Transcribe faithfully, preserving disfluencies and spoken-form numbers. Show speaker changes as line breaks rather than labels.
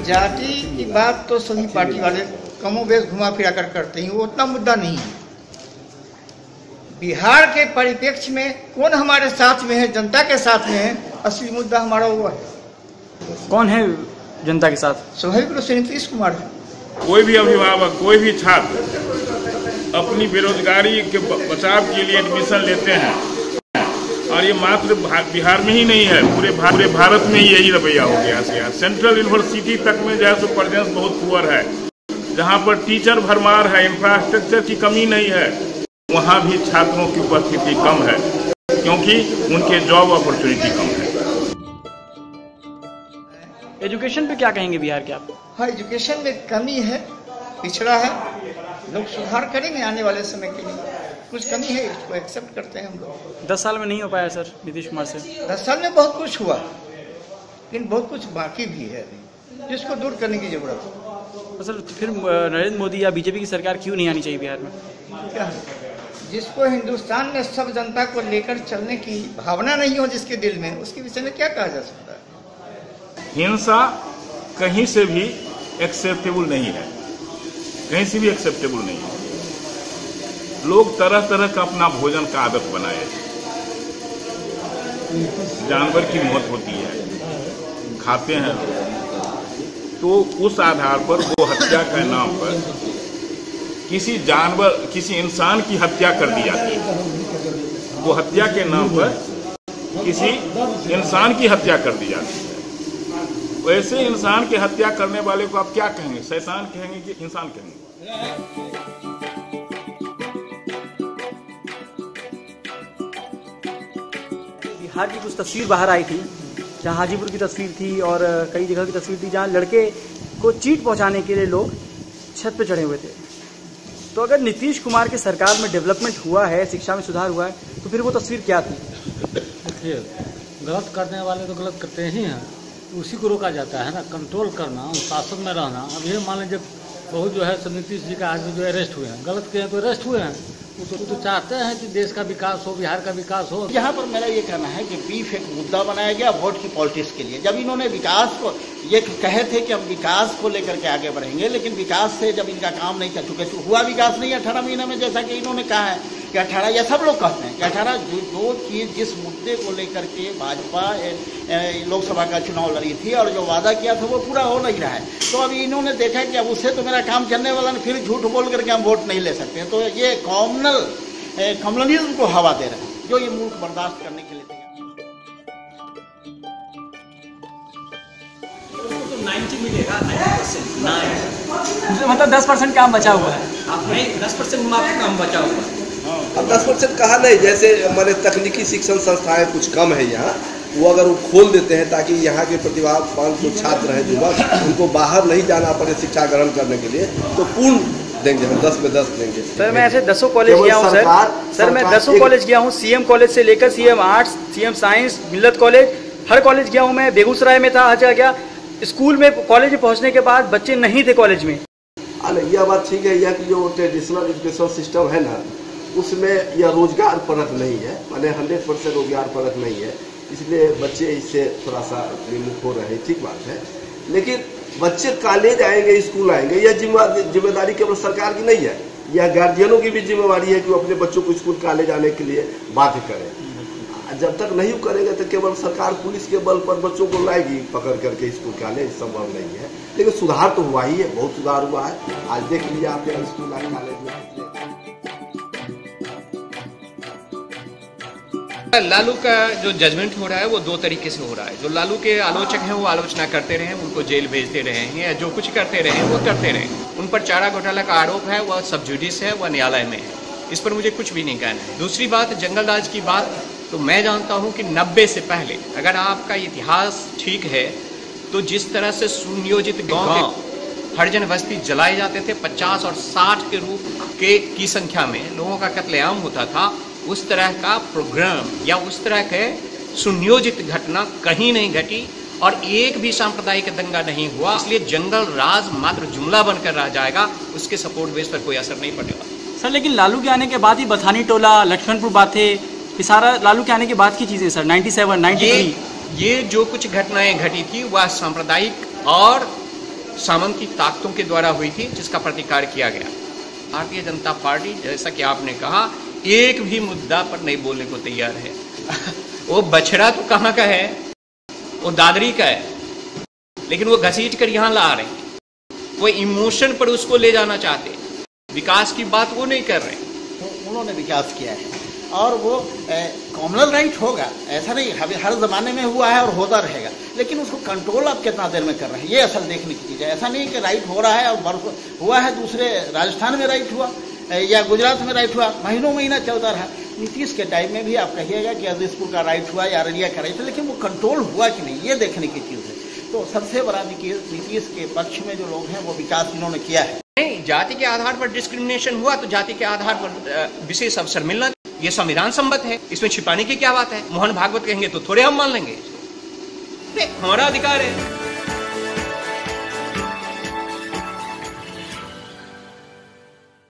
जाति की बात तो सभी पार्टी वाले कमोबेश घुमा फिरा कर करते हैं, वो उतना मुद्दा नहीं है। बिहार के परिप्रेक्ष्य में कौन हमारे साथ में है, जनता के साथ में है, असली मुद्दा हमारा वो है।
कौन है जनता के साथ?
स्वाभाविक रूप से नीतीश कुमार है।
कोई भी अभिभावक, कोई भी छात्र अपनी बेरोजगारी के बचाव के लिए एडमिशन लेते हैं, और ये मात्र बिहार में ही नहीं है, पूरे पूरे भारत में ही यही रवैया हो गया है। सेंट्रल यूनिवर्सिटी तक में जो है सो प्रेजेंस बहुत पुअर है, जहाँ पर टीचर भरमार है, इंफ्रास्ट्रक्चर की कमी नहीं है, वहाँ भी छात्रों की उपस्थिति कम है, क्योंकि उनके जॉब अपॉर्चुनिटी कम है।
एजुकेशन पे क्या कहेंगे बिहार के आप?
हाँ, एजुकेशन में कमी है, पिछड़ा है, लोग सुधार करेंगे आने वाले समय के लिए। कुछ कमी है, इसको एक्सेप्ट करते हैं हम लोग।
दस साल में नहीं हो पाया सर नीतीश कुमार से?
दस साल में बहुत कुछ हुआ, लेकिन बहुत कुछ बाकी भी है जिसको दूर करने की जरूरत है।
तो सर फिर नरेंद्र मोदी या बीजेपी की सरकार क्यों नहीं आनी चाहिए बिहार में?
क्या है, जिसको हिंदुस्तान में सब जनता को लेकर चलने की भावना नहीं हो जिसके दिल में, उसके विषय में क्या कहा जा सकता है?
हिंसा कहीं से भी एक्सेप्टेबल नहीं है, कहीं से भी एक्सेप्टेबल नहीं है। लोग तरह तरह का अपना भोजन का आदत बनाए, जानवर की मौत होती है, खाते हैं, तो उस आधार पर वो हत्या के नाम पर किसी जानवर, किसी इंसान की हत्या कर दी जाती है। वो हत्या के नाम पर किसी इंसान की हत्या कर दी जाती है। वैसे इंसान की हत्या करने वाले को आप क्या कहेंगे? शैतान कहेंगे कि इंसान कहेंगे?
बिहार की कुछ तस्वीर बाहर आई थी, जहां हाजीपुर की तस्वीर थी और कई जगह की तस्वीर थी, जहां लड़के को चीट पहुंचाने के लिए लोग छत पे चढ़े हुए थे। तो अगर नीतीश कुमार की सरकार में डेवलपमेंट हुआ है, शिक्षा में सुधार हुआ है, तो फिर वो तस्वीर क्या थी?
देखिए, गलत करने वाले तो गलत करते ही हैं, तो उसी को रोका जाता है ना, कंट्रोल करना, शासन में रहना। अब ये मान लीजिए बहुत जो है नीतीश जी का आदमी जो अरेस्ट हुए हैं, गलत किए हैं तो अरेस्ट हुए हैं। तो, तो चाहते हैं कि देश का विकास हो, बिहार का विकास हो।
यहाँ पर मेरा ये कहना है कि बीफ एक मुद्दा बनाया गया वोट की पॉलिटिक्स के लिए। जब इन्होंने विकास को ये कहे थे कि हम विकास को लेकर के आगे बढ़ेंगे, लेकिन विकास से जब इनका काम नहीं कर चुके, तो हुआ विकास नहीं अठारह महीने में, जैसा कि इन्होंने कहा है कि अठारह, या सब लोग कहते हैं कि अठारह जो, जो चीज़ जिस मुद्दे को लेकर के भाजपा लोकसभा का चुनाव लड़ी थी और जो वादा किया था वो पूरा हो नहीं रहा है। तो अभी इन्होंने देखा कि अब उससे तो मेरा काम चलने वाला नहीं, फिर झूठ बोल करके हम वोट नहीं ले सकते। तो ये कॉमनल कम्युनलिज्म को हवा दे रहे हैं, जो ये मुल्क बर्दाश्त करने के लिए तैयार।
तो नब्बे मिलेगा, नब्बे परसेंट
मतलब दस परसेंट काम बचा हुआ है।
आप नहीं, दस परसेंट मात्र काम बचा हुआ है।
अब दस परसेंट कहा नहीं, जैसे हमारे तकनीकी शिक्षण संस्थाएं कुछ कम है यहाँ, वो अगर वो खोल देते हैं ताकि यहाँ के प्रतिभावान जो छात्र हैं, युवक, उनको बाहर नहीं जाना पड़े शिक्षा ग्रहण करने के लिए, तो पूर्ण देंगे, हम दस में दस देंगे।
सर मैं ऐसे दसों कॉलेज गया हूँ सर सर मैं दसों कॉलेज गया हूँ, सीएम कॉलेज से लेकर CM arts, CM science, Millat college, हर कॉलेज गया हूँ मैं। बेगूसराय में था, हर जगह गया। स्कूल में, कॉलेज में पहुँचने के बाद बच्चे नहीं थे कॉलेज में।
अरे यह बात ठीक है, यह कि जो ट्रेडिशनल एजुकेशन सिस्टम है ना, उसमें यह रोजगार परक नहीं है, माने हंड्रेड परसेंट रोजगार परक नहीं है, इसलिए बच्चे इससे थोड़ा सा विमुख हो रहे हैं, ठीक बात है। लेकिन बच्चे कॉलेज आएंगे, स्कूल आएंगे, यह जिम्मेदारी केवल सरकार की नहीं है, यह गार्जियनों की भी जिम्मेदारी है कि वो अपने बच्चों को स्कूल कॉलेज आने के लिए बाध्य करें। जब तक नहीं करेंगे तो केवल सरकार पुलिस के बल पर बच्चों को लाएगी पकड़ करके स्कूल कॉलेज, संभव नहीं है। लेकिन सुधार तो हुआ ही है, बहुत सुधार हुआ है। आज देख लीजिए आप यहाँ स्कूल आए, कॉलेज में।
लालू का जो जजमेंट हो रहा है वो दो तरीके से हो रहा है। जो लालू के आलोचक हैं वो आलोचना करते रहे, उनको जेल भेजते रहे हैं, या जो कुछ करते रहे वो करते रहे। उन पर चारा घोटाला का आरोप है, वह सब जुडिस है, वह न्यायालय में है। इस पर मुझे कुछ भी नहीं कहना है। दूसरी बात, जंगल राज की बात, तो मैं जानता हूँ कि नब्बे से पहले, अगर आपका इतिहास ठीक है, तो जिस तरह से सुनियोजित गाँव हरिजन बस्ती जलाए जाते थे, पचास और साठ के रूप के की संख्या में लोगों का कत्लेआम होता था, उस तरह का प्रोग्राम या उस तरह के सुनियोजित घटना कहीं नहीं घटी और एक भी सांप्रदायिक दंगा नहीं हुआ। इसलिए जंगल राज मात्र जुमला बनकर रह जाएगा, उसके सपोर्ट बेस पर कोई असर नहीं पड़ने वाला।
सर लेकिन लालू के आने के बाद ही बथानी टोला, लक्ष्मणपुर बातें, ये सारा लालू के आने के बाद की चीजें सर। सत्तानवे, तिरानवे
ये, ये जो कुछ घटनाएं घटी थी वह सांप्रदायिक और सामंती ताकतों के द्वारा हुई थी, जिसका प्रतिकार किया गया। भारतीय जनता पार्टी, जैसा कि आपने कहा, एक भी मुद्दा पर नहीं बोलने को तैयार है। वो बछड़ा तो कहाँ का है, वो दादरी का है, लेकिन वो घसीट कर यहाँ ला रहे हैं। वो इमोशन पर उसको ले जाना चाहते हैं, विकास की बात वो नहीं कर रहे।
तो उन्होंने विकास किया है और वो कॉमनल राइट होगा, ऐसा नहीं, हर ज़माने में हुआ है और होता रहेगा, लेकिन उसको कंट्रोल आप कितना देर में कर रहे हैं, ये असल देखने की चीज़ है। ऐसा नहीं कि राइट हो रहा है और बर्फ हुआ है, दूसरे राजस्थान में राइट हुआ या गुजरात में राइट हुआ, महीनों महीना चलता रहा। नीतीश के टाइम में भी आप कहिएगा कि अजीजपुर का राइट हुआ या अररिया का राइट हुआ, लेकिन वो कंट्रोल हुआ कि नहीं, ये देखने की चीज़ है। तो सबसे बड़ा नीतीश के पक्ष में जो लोग हैं वो विकास इन्होंने किया है।
नहीं, जाति के आधार पर डिस्क्रिमिनेशन हुआ तो जाति के आधार पर विशेष अवसर मिलना, ये संविधान सम्मत है, इसमें छिपाने की क्या बात है। मोहन भागवत कहेंगे तो थोड़े हम मान लेंगे, हमारा अधिकार है।